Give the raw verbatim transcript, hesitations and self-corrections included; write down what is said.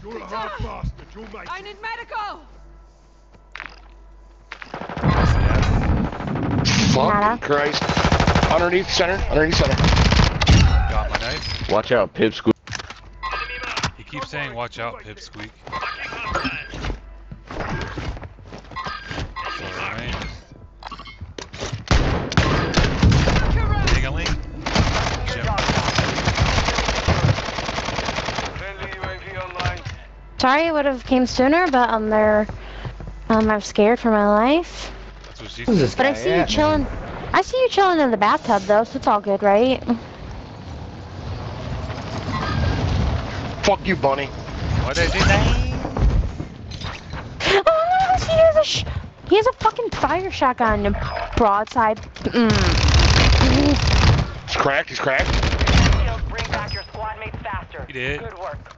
I need medical! Fucking Christ. Underneath center, underneath center. Got my knife. Watch out, Pipsqueak. He keeps saying, watch out, Pipsqueak. Ding-a-ling. Sorry, I would have came sooner, but I'm there. Um, I'm scared for my life. That's what she Who's said. this But guy I see at, you chilling. man? I see you chilling in the bathtub though, so it's all good, right? Fuck you, Bunny. What did he say? Oh, he has a sh he has a fucking fire shotgun broadside. Mm. He's cracked, he's cracked. Bring back your squad mates faster. He did. Good work.